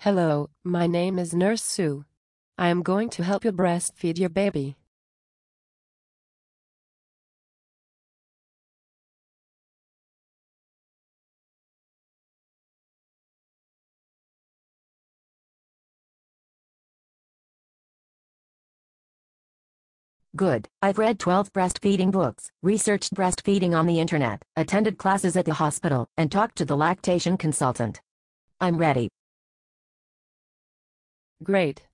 Hello, my name is Nurse Sue. I am going to help you breastfeed your baby. Good. I've read 12 breastfeeding books, researched breastfeeding on the internet, attended classes at the hospital, and talked to the lactation consultant. I'm ready. Great.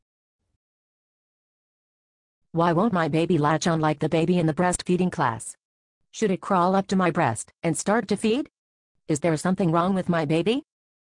Why won't my baby latch on like the baby in the breastfeeding class? Should it crawl up to my breast and start to feed? Is there something wrong with my baby?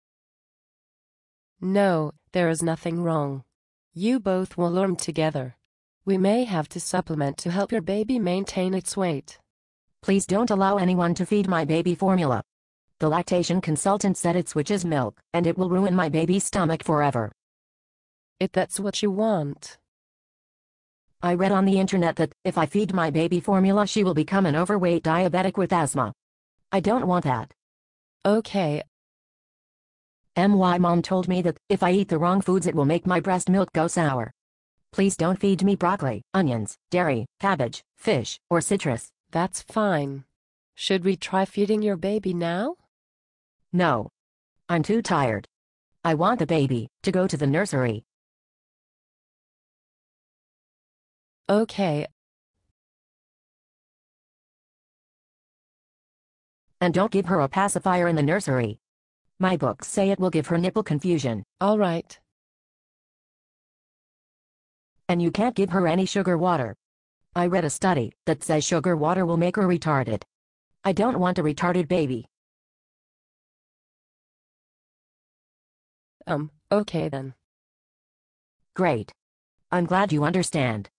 No, there is nothing wrong. You both will learn together. We may have to supplement to help your baby maintain its weight. Please don't allow anyone to feed my baby formula. The lactation consultant said it switches milk, and it will ruin my baby's stomach forever. If that's what you want. I read on the internet that if I feed my baby formula she will become an overweight diabetic with asthma. I don't want that. Okay. My mom told me that if I eat the wrong foods it will make my breast milk go sour. Please don't feed me broccoli, onions, dairy, cabbage, fish, or citrus. That's fine. Should we try feeding your baby now? No. I'm too tired. I want the baby to go to the nursery. Okay. And don't give her a pacifier in the nursery. My books say it will give her nipple confusion. All right. And you can't give her any sugar water. I read a study that says sugar water will make her retarded. I don't want a retarded baby. Okay then. Great. I'm glad you understand.